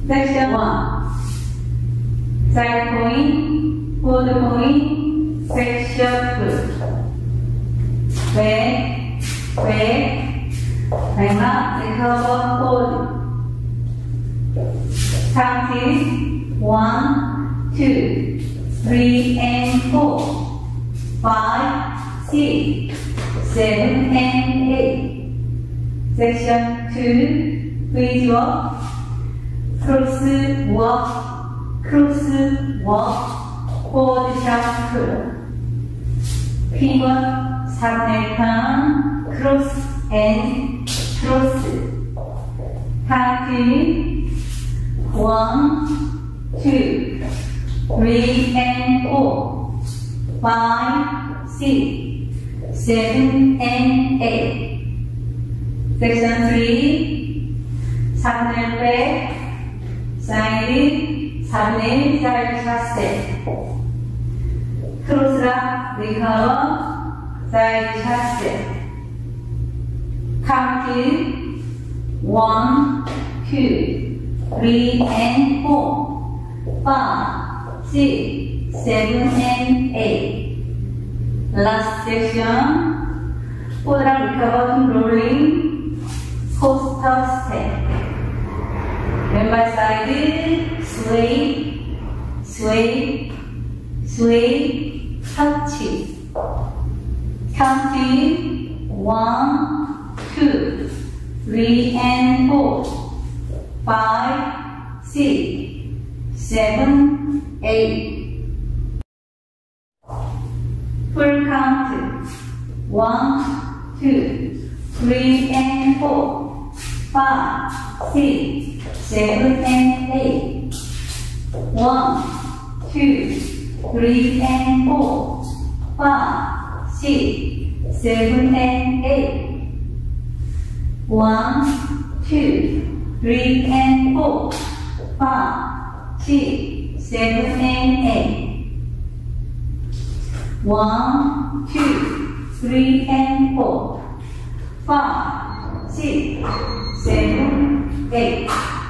Section 1. Side point, forward point, section 2. Back, manual, recover, forward. Counting 1, 2, 3 and 4, 5, 6, 7 and 8. Section 2, please walk. Cross walk, forward shuffle. Pivot, 4분의 칸, cross and cross. Counting 1, 2, 3 and 4, 5, 6, 7 and 8. Section 3, 4분의 백, 사이드, 4분의 사이드 샷셋. 크로스락, 리커버, 사이드 샷셋. 카운트 1, 2, 3 and 4, 5, 6, 7 and 8. Last section. Forearm recover, rolling, coaster step. 왼발 사이드, sway, sway, sway, touch. Counting 1, 2, 3 and 4, 5, 6, 7, 8. Full count 1, 2, 3 and 4, 5, 6, 7 and 8. 1, 2, 3 and 4, 5, 6, 7 and 8. 1, 2, 3 and 4, 5, 6, 7 and 8. 1, 2, 3 and 4, 5, 6, 7, 8.